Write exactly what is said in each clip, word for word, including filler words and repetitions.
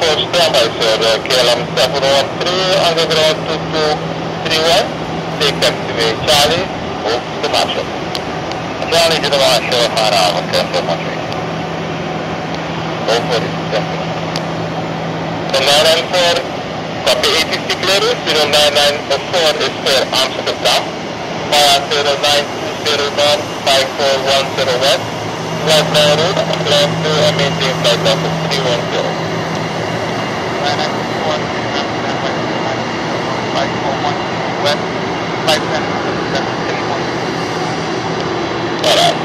four standby, sir. Uh, K L M seven one three, underground two two three one. Take taxiway Charlie, move to the marshal. Charlie to the marshal, Hara, cancel marshal. Go for it, cancel. So nine nine four, copy A T C clearance, zero nine nine four is for Amsterdam. Fire zero nine two zero north, five four one zero west. Flight nine route, climb to and maintain flight level three one zero. nine nine four, five four one west, five ten seven three one. Alright.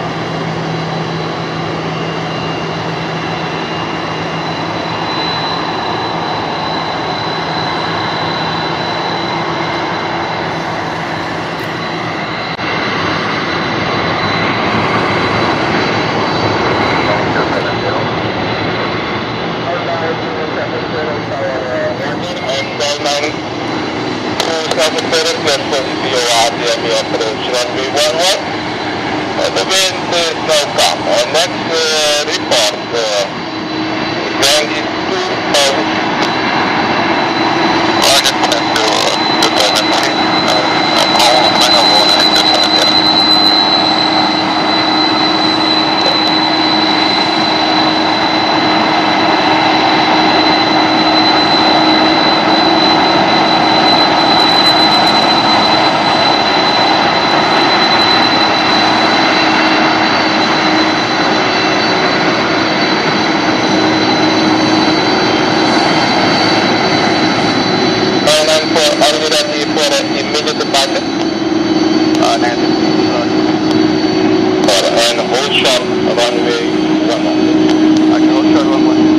Approach runway one one. Uh, the wind is now calm. Uh, next uh, report, uh, wind is two thousand. Target set to two thousand feet. Uh, all final one and two thousand. Are we ready for an immediate departure? Uh, negative. For an hold short runway one one. Okay, hold short one one.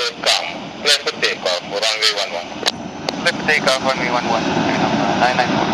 Take off runway one one. nine nine four.